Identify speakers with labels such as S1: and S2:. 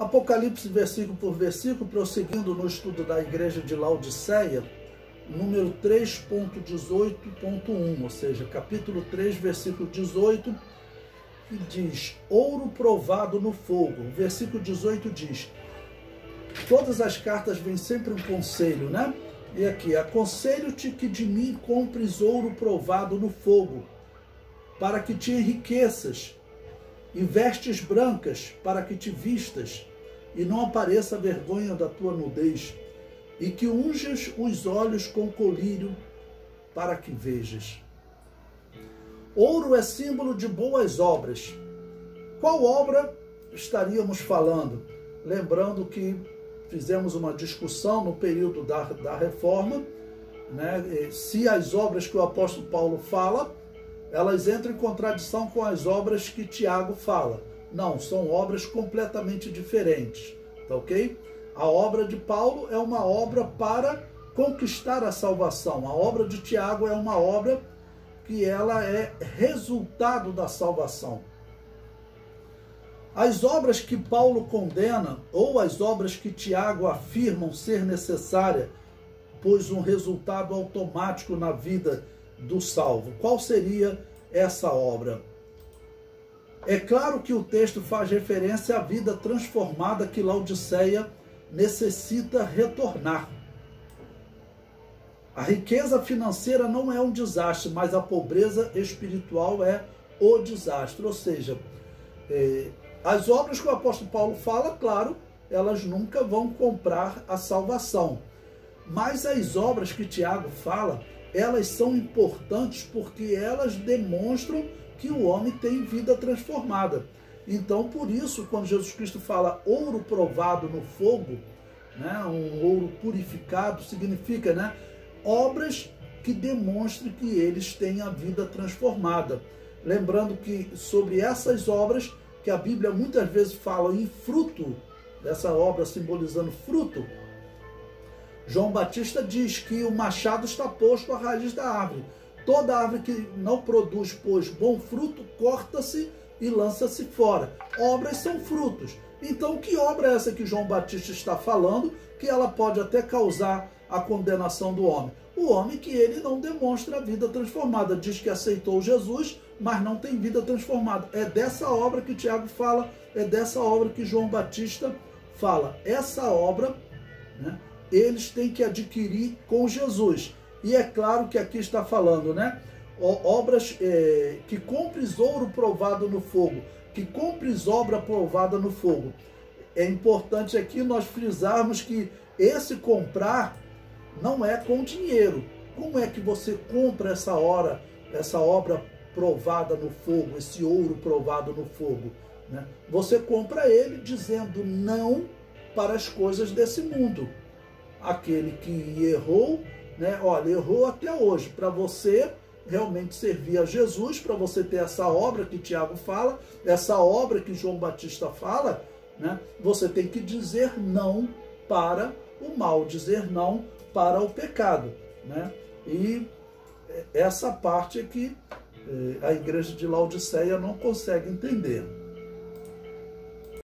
S1: Apocalipse, versículo por versículo, prosseguindo no estudo da igreja de Laodiceia, número 3.18.1, ou seja, capítulo 3, versículo 18, que diz: ouro provado no fogo. O versículo 18 diz: todas as cartas vêm sempre um conselho, né? E aqui: aconselho-te que de mim compres ouro provado no fogo, para que te enriqueças, e vestes brancas, para que te vistas, e não apareça a vergonha da tua nudez, e que unjas os olhos com colírio, para que vejas. Ouro é símbolo de boas obras. Qual obra estaríamos falando? Lembrando que fizemos uma discussão no período da Reforma, né? Se as obras que o apóstolo Paulo fala, elas entram em contradição com as obras que Tiago fala. Não, são obras completamente diferentes, tá ok? A obra de Paulo é uma obra para conquistar a salvação. A obra de Tiago é uma obra que ela é resultado da salvação. As obras que Paulo condena, ou as obras que Tiago afirmam ser necessária, pois um resultado automático na vida do salvo. Qual seria essa obra? É claro que o texto faz referência à vida transformada que Laodiceia necessita retornar. A riqueza financeira não é um desastre, mas a pobreza espiritual é o desastre. Ou seja, as obras que o apóstolo Paulo fala, claro, elas nunca vão comprar a salvação. Mas as obras que Tiago fala, elas são importantes porque elas demonstram que o homem tem vida transformada. Então, por isso, quando Jesus Cristo fala ouro provado no fogo, né, um ouro purificado, significa, né, obras que demonstrem que eles têm a vida transformada. Lembrando que sobre essas obras, que a Bíblia muitas vezes fala em fruto, dessa obra simbolizando fruto, João Batista diz que o machado está posto à raiz da árvore. Toda árvore que não produz, pois, bom fruto, corta-se e lança-se fora. Obras são frutos. Então, que obra é essa que João Batista está falando, que ela pode até causar a condenação do homem? O homem que ele não demonstra a vida transformada. Diz que aceitou Jesus, mas não tem vida transformada. É dessa obra que Tiago fala, é dessa obra que João Batista fala. Essa obra, né, eles têm que adquirir com Jesus. E é claro que aqui está falando, né? Obras que compres ouro provado no fogo, que compres obra provada no fogo. É importante aqui nós frisarmos que esse comprar não é com dinheiro. Como é que você compra essa obra provada no fogo, esse ouro provado no fogo, né? Você compra ele dizendo não para as coisas desse mundo. Aquele que errou, né? Olha, errou até hoje. Para você realmente servir a Jesus, para você ter essa obra que Tiago fala, essa obra que João Batista fala, né? Você tem que dizer não para o mal, dizer não para o pecado, né? E essa parte é que a igreja de Laodiceia não consegue entender.